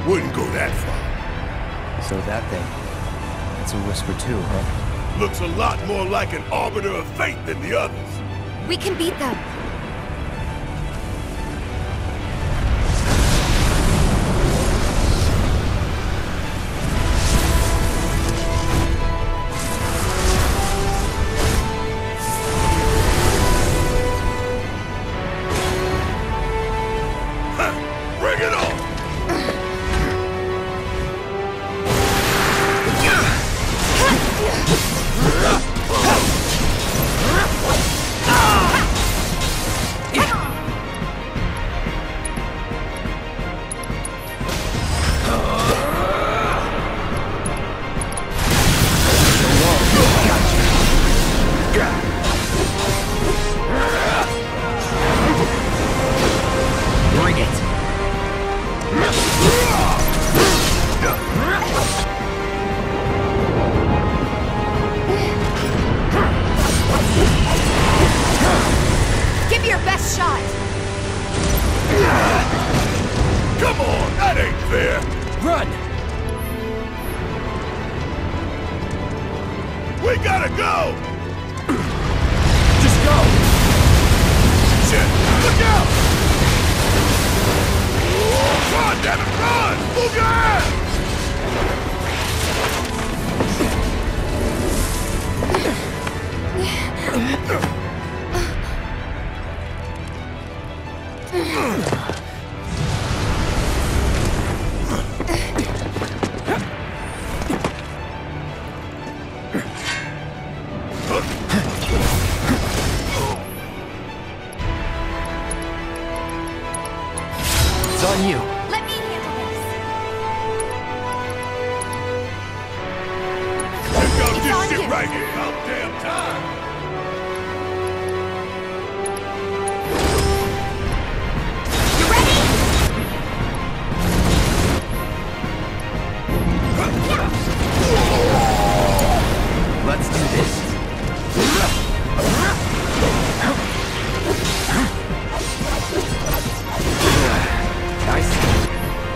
Wouldn't go that far. So that thing, it's a whisper too, huh? Looks a lot more like an arbiter of fate than the others. We can beat them. Bring it on! Give your best shot. Come on, that ain't fair! Run! We gotta go! Just go! Shit! Look out! Run, damn it, run! Move your ass! It's on you. Let me handle this. Check out It's this on shit you. right here! About damn time! You ready? Let's do this. Nice.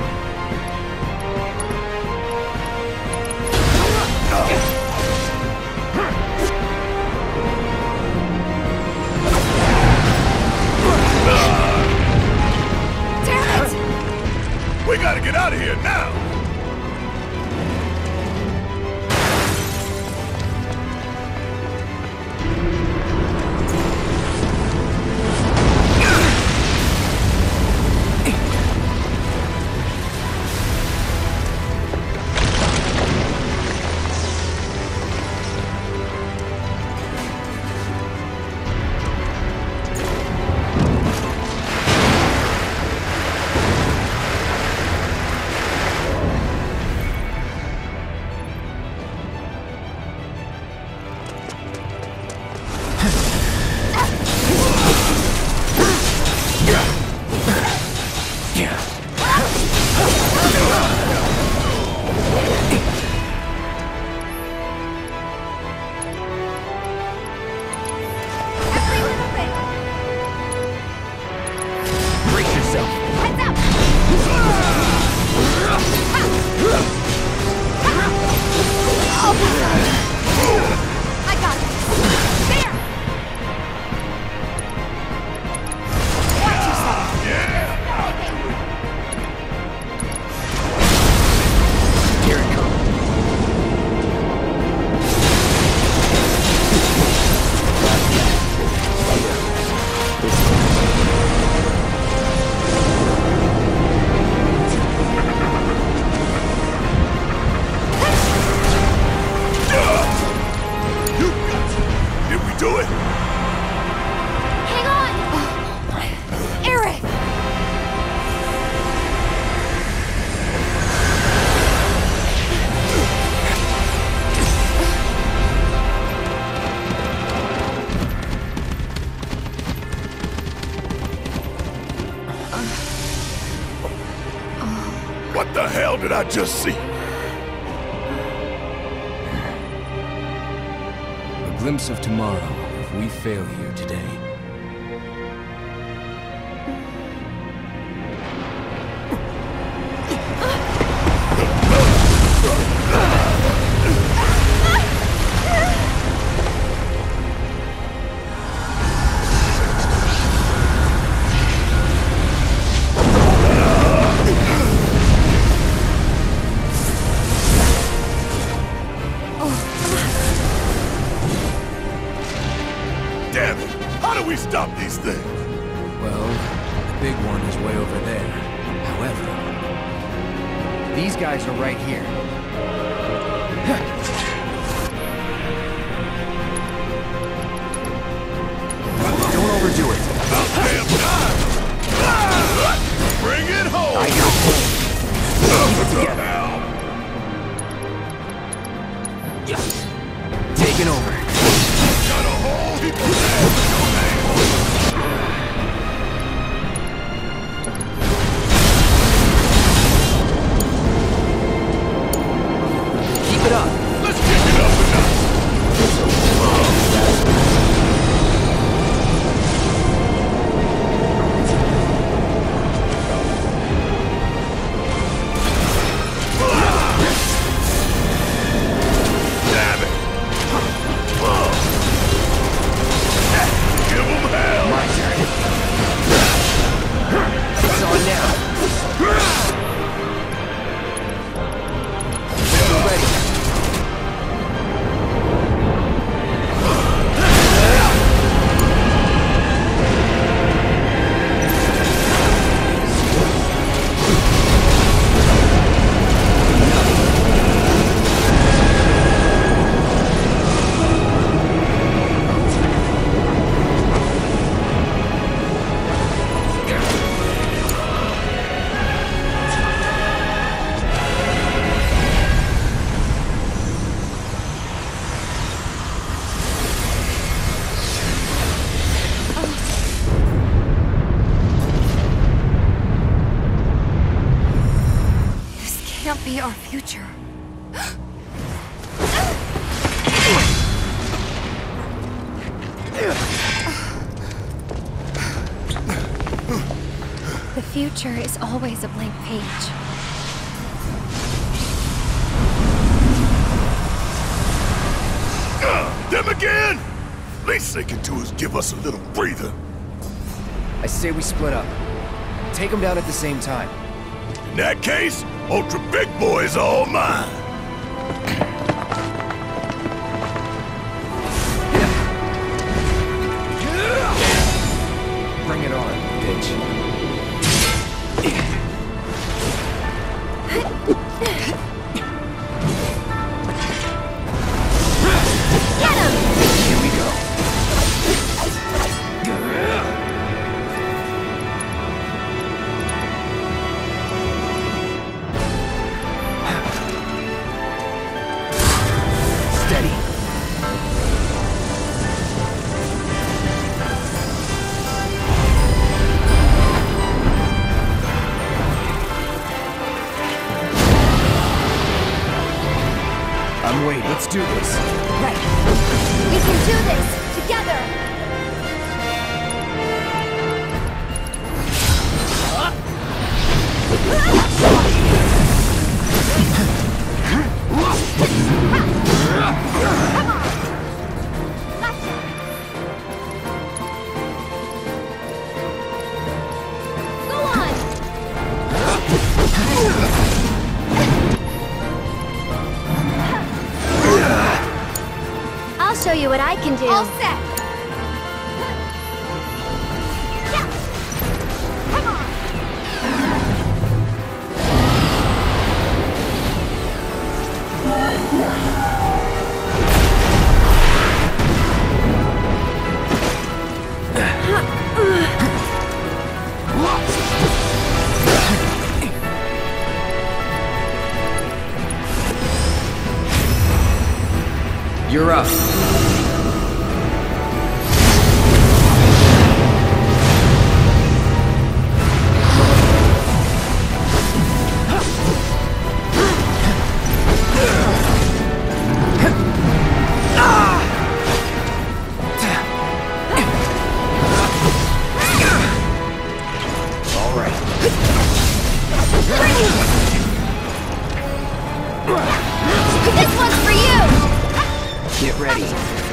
Damn it! We gotta get out of here now! Every little bit. Brace yourself. Heads up. I got this. There. Watch yourself. Here it comes. Did we do it? Hang on. Eric. What the hell did I just see? A glimpse of tomorrow if we fail here today. stop these things? Well, the big one is way over there. However, these guys are right here. Don't overdo it. About damn time! Bring it home! I got it. Keep it together. Taking over. Got a whole heap of land in your name. Keep it up. Let's kick it up a notch. Damn it! Give 'em hell! My turn. It's on now. Still ready. This can't be our future. The future is always a blank page. Them again? Least they can do is give us a little breather. I say we split up. Take them down at the same time. In that case, Ultra Big Boy is all mine. Bring it on, bitch. Get him! Here we go. Steady. I'm waiting. Let's do this. Right. We can do this together. Go on. I'll show you what I can do. All set. Yeah. Come on. You're up. All right. This one's for you. Get ready.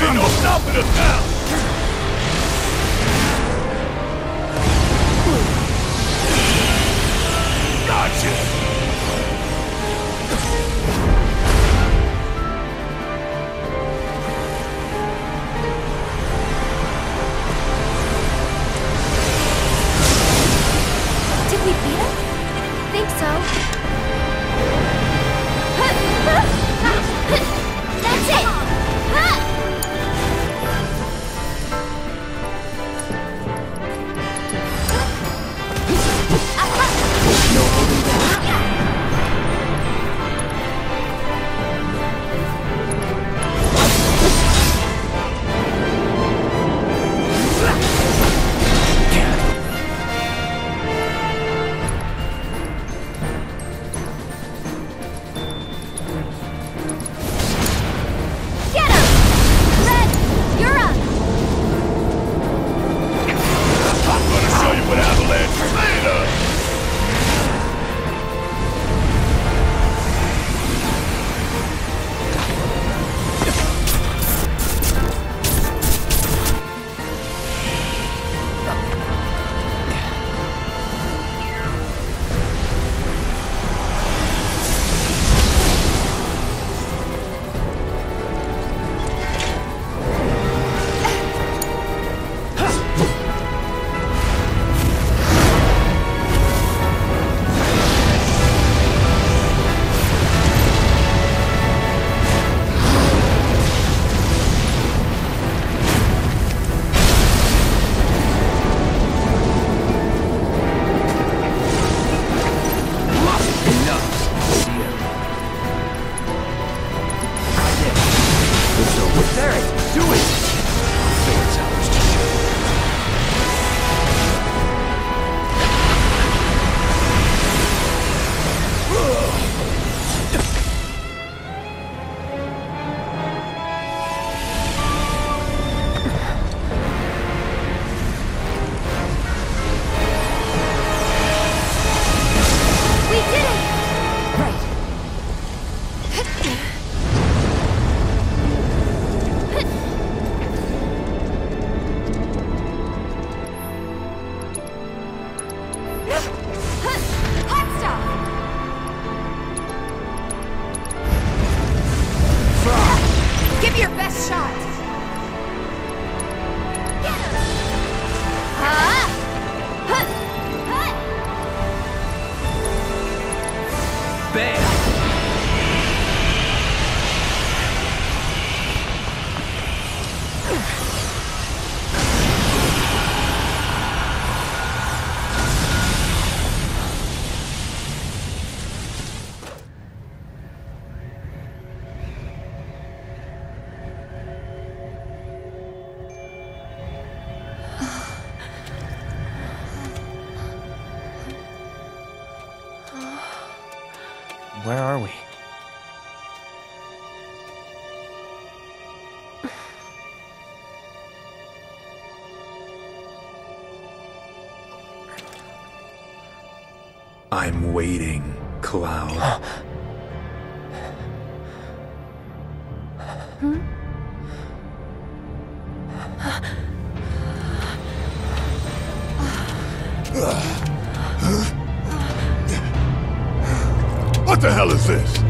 Ain't no stopping us now! Gotcha! Where are we? I'm waiting, Cloud. What the hell is this?